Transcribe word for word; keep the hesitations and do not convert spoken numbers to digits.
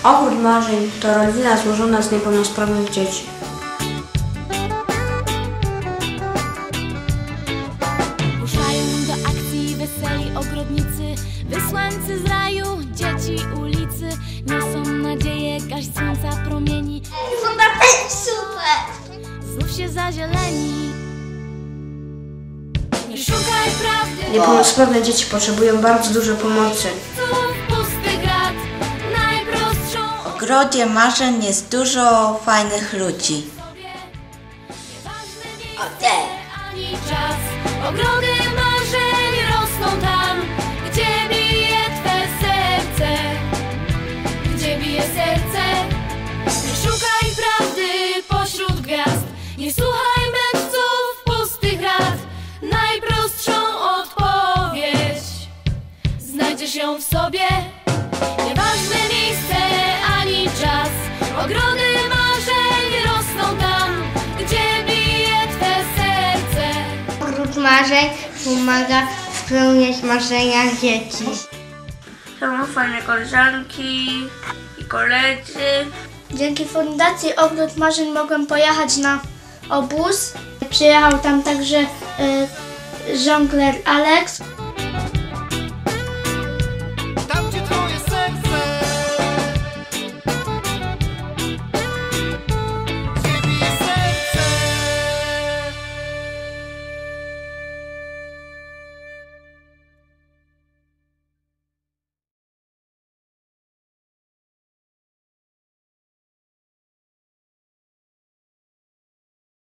Ogród Marzeń to rodzina złożona z niepełnosprawnych dzieci. Ruszają do akcji weseli ogrodnicy, wysłańcy z raju, dzieci ulicy. Niosą nadzieję, gaść słońca promieni. Super! Znów się zazieleni. Nie szukaj prawdy. Niepełnosprawne dzieci potrzebują bardzo dużo pomocy. Pusty grat, najprostszą. W Ogrodzie Marzeń jest dużo fajnych ludzi. Ani czas. Ogrody marzeń rosną tam, gdzie bije Twe serce. Gdzie bije serce. Nie szukaj prawdy pośród gwiazd. Nie słuchaj mędrców pustych rad. Najprostszą odpowiedź znajdziesz ją w sobie. Nieważne miejsce ani czas. Ogrody marzeń rosną tam, gdzie bije Twe serce. Ogród Marzeń pomaga spełniać marzenia dzieci. Są fajne koleżanki i koledzy. Dzięki Fundacji Ogród Marzeń mogłem pojechać na obóz. Przyjechał tam także y, żongler Alex.